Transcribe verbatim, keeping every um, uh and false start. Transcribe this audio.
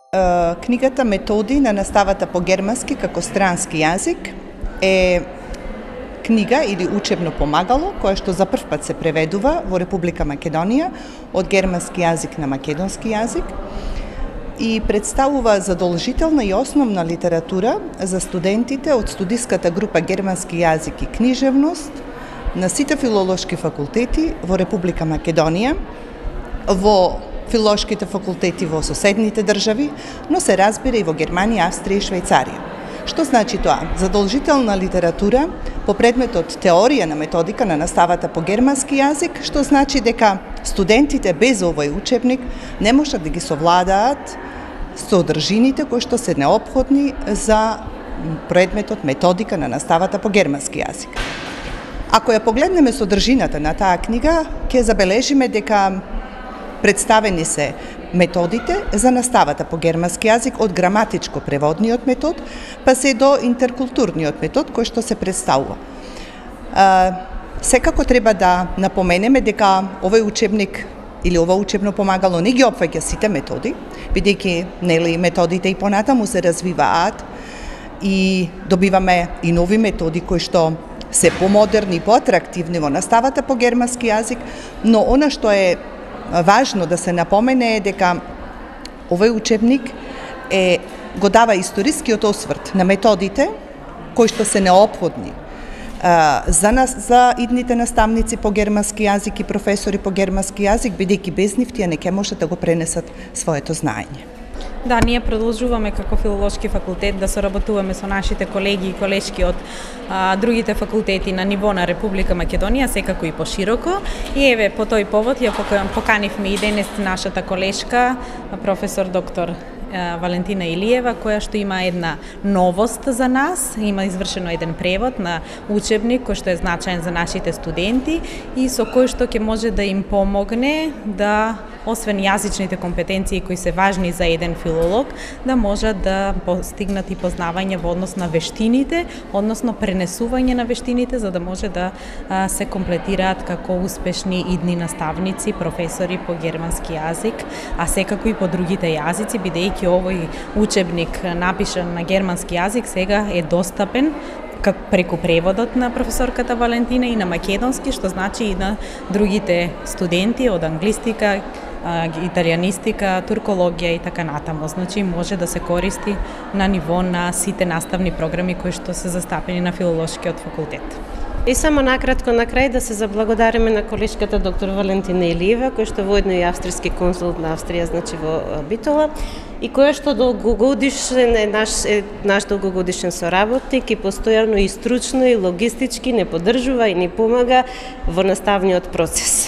Книгата Методи на наставата по германски како странски јазик е книга или учебно помагало кое што за прв пат се преведува во Република Македонија од германски јазик на македонски јазик и представува задолжителна и основна литература за студентите од студиската група Германски јазик и книжевност на сите филолошки факултети во Република Македонија, во филолошките факултети во соседните држави, но се разбира и во Германија, Австрија и Швајцарија. Што значи тоа? Задолжителна литература по предметот теорија на методика на наставата по германски јазик, што значи дека студентите без овој учебник не можат да ги совладаат содржините кои што се неопходни за предметот методика на наставата по германски јазик. Ако ја погледнеме содржината на таа книга, ќе забележиме дека представени се методите за наставата по германски јазик од граматичко-преводниот метод, па се до интеркултурниот метод кој што се представува. Секако треба да напоменеме дека овој учебник или ова учебно помагало не ги опфаќа сите методи, бидејќи нели методите и понатаму се развиваат и добиваме и нови методи кои што се помодерни и поатрактивни во наставата по германски јазик, но она што е важно да се напомене е дека овој учебник е, го дава историскиот осврт на методите кои што се неопходни а, за, нас, за идните наставници по германски јазик и професори по германски јазик, бидејќи без нив тие не ќе можат да го пренесат своето знаење. Да, ние продолжуваме како филолошки факултет да соработуваме со нашите колеги и колешки од а, другите факултети на ниво на Република Македонија, секако и пошироко. И еве, по тој повод ја поканивме и денес нашата колешка, професор доктор Валентина Илиева, која што има една новост за нас, има извршено еден превод на учебник кој што е значаен за нашите студенти и со кој што ќе може да им помогне да, освен јазичните компетенции кои се важни за еден филолог, да можат да постигнат и познавање во однос на вештините, односно пренесување на вештините, за да може да а, се комплетираат како успешни идни наставници, професори по германски јазик, а секако и по другите јазици, бидејќи овој учебник напишан на германски јазик сега е достапен преку преводот на професорката Валентина и на македонски, што значи и на другите студенти од англистика, италијанистика, туркологија и така натаму. Значи може да се користи на ниво на сите наставни програми кои што се застапени на филолошкиот факултет. И само накратко на крај да се заблагодариме на колешката доктор Валентина Илиева, која што воедно е австрийски консул на Австрија, значи во Битола, и која што долгогодишен е наш, е наш долгогодишен соработник и постојано и стручно и логистички не поддржува и ни помага во наставниот процес.